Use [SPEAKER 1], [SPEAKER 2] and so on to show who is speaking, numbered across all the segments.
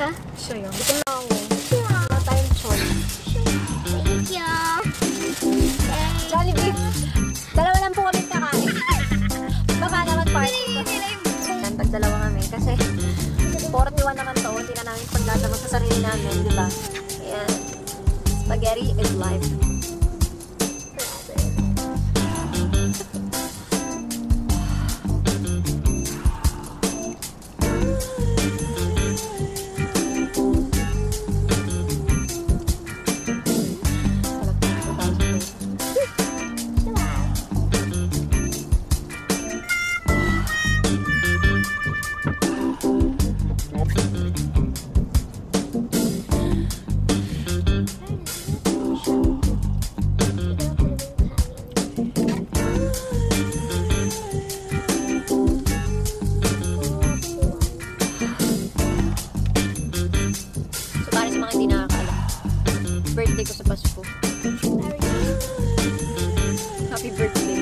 [SPEAKER 1] Ha?
[SPEAKER 2] Siya yun. Gutom na ako.
[SPEAKER 1] Wala tayong choice. Thank you.
[SPEAKER 2] Jollibee! Dalawa lang po kami kakain. Baka naman party. Yan, pag dalawa kami. Kasi 41 naman to. Hindi na namin paglatamang sa sarili namin, di ba? Ayan. Spaghetti is life. Birthday ko sa Pasko. Happy birthday.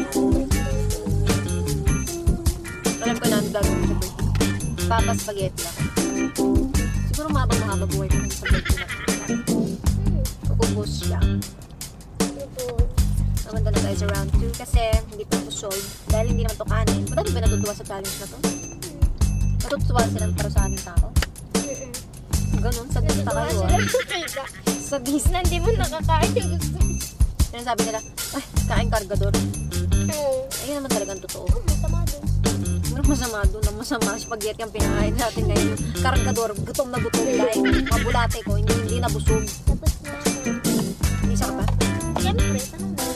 [SPEAKER 2] Alam ko na ang gagawin sa birthday. Papa spaghetti ako. Siguro mahaba buhay ko ng spaghetti na. Ubus siya. Maganda na guys around 2 kasi hindi pa ako sold. Dahil hindi naman ito kanin. Ba't ba natutuwa sa challenge na to? Natutuwa silang para sa aning tao? Ganun, sagot pa kayo
[SPEAKER 1] Sa bis na hindi mo nakakain yung gusto.
[SPEAKER 2] Yan sabi nila, ay, kain kargador. Ayun naman talagang totoo.
[SPEAKER 1] Masama doon.
[SPEAKER 2] Ano masama doon? Ang masama, spaghetti ang pinakain natin ngayon. Kargador, gutom na gutom dahil mabulate ko, hindi nabusog.
[SPEAKER 1] Tapos na.
[SPEAKER 2] Hindi sarap ba?
[SPEAKER 1] Siyempre, tanong mo.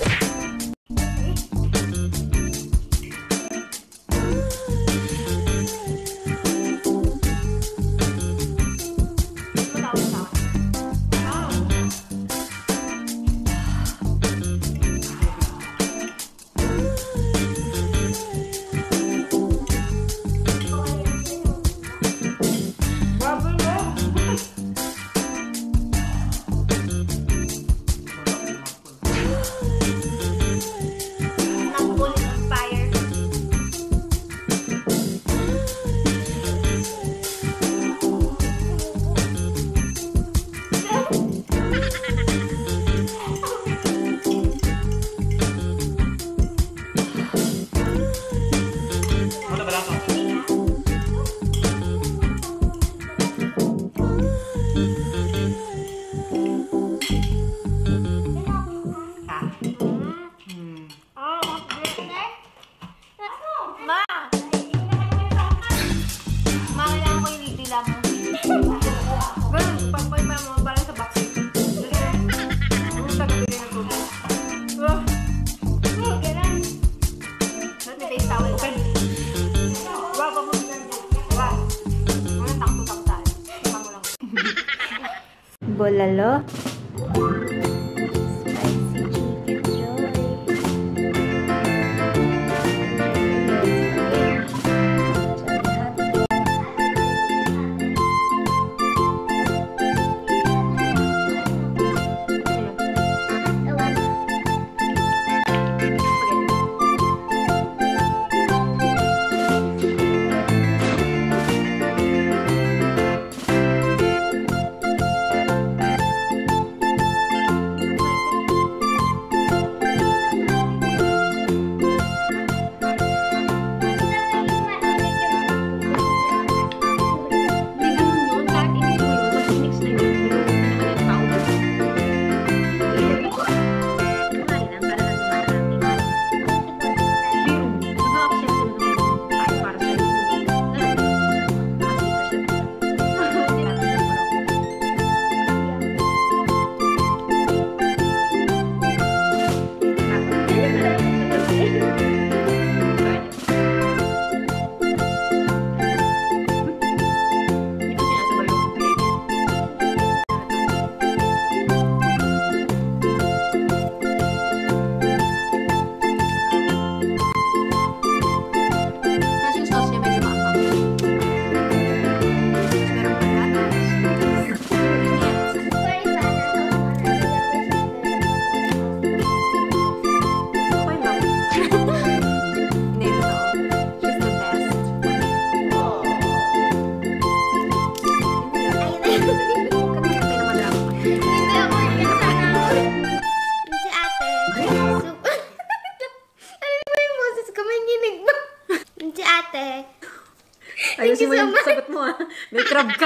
[SPEAKER 1] Bolalo.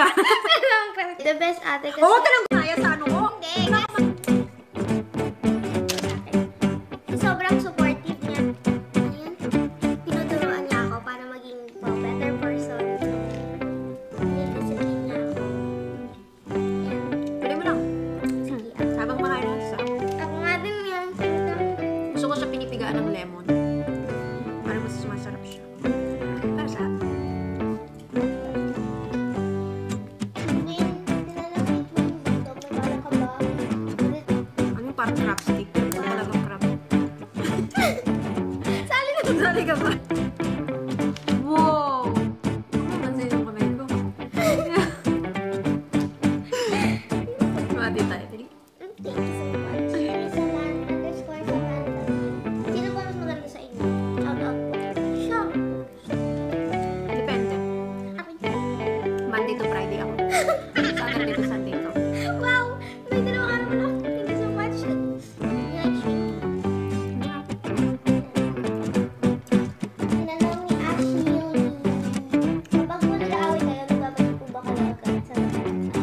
[SPEAKER 1] The best ate kasi.
[SPEAKER 2] Oo, talagang kaya sa ano ko.
[SPEAKER 1] Hindi. Sobrang supportive niya. Ano yan? Tinuturuan niya ako para maging better person. May discipline niya ako. Yan.
[SPEAKER 2] Pwede mo lang.
[SPEAKER 1] Sige.
[SPEAKER 2] Habang makain ng isa.
[SPEAKER 1] Ako nga din yan.
[SPEAKER 2] Gusto ko siya pinipigaan ng lemon. Para mas masarap siya. Para sa
[SPEAKER 1] Hindi. Nilalamig mo yung buto. May ka ba?
[SPEAKER 2] ano parang crab stick. Wala talagang crab.
[SPEAKER 1] Sali na.
[SPEAKER 2] Sali ka ba? Wow! Mapansin yung kamay ko. Mati tayo. Dali.
[SPEAKER 1] Thank you so much. Saman_Samantha. Sino ba mas maganda sa inyo? Shout out po. Siya.
[SPEAKER 2] Depende.
[SPEAKER 1] Akin.
[SPEAKER 2] Monday to Friday ako. Saturday to Sunday to.
[SPEAKER 1] Wow! May dalawa ka naman ako. Thank you so much. Tinanong ni Ashley yung kapag mo nag-aaway kayo, nagbabalik po ba kayo agad sa Samantha?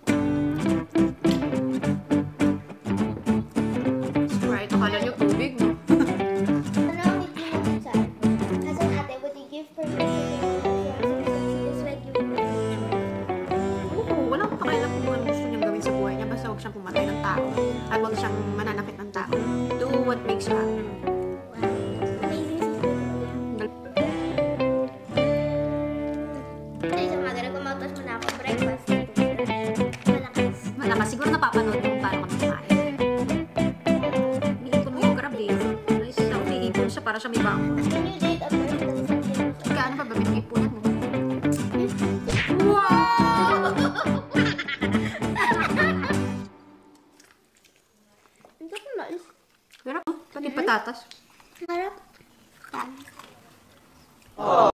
[SPEAKER 2] Sprite. Akala niyo tubig, no?
[SPEAKER 1] Tanong ni Tina Rizal. As an ate, would you give permission to just like you would?
[SPEAKER 2] Oo, walang pakialam kung ano gusto niyang gawin sa buhay niya. Basta huwag siyang pumatay ng tao. At huwag siyang mananakit ng tao. Do what makes you happy.
[SPEAKER 1] Amazing si Tina. Ay, sa umaga, nagmamautas muna ako breakfast. Malakas.
[SPEAKER 2] Malakas. Siguro napapanood mo kung paano kami kumain. Iniipon mo yung crab eh. Nice siya. Iniipon siya para siya may bango.
[SPEAKER 1] Can you date a person that's something?
[SPEAKER 2] Gaano pa ba iniipunan mo? Wow!
[SPEAKER 1] Ang sarap na is.
[SPEAKER 2] Garap. Pati patatas.
[SPEAKER 1] Harap. Yan.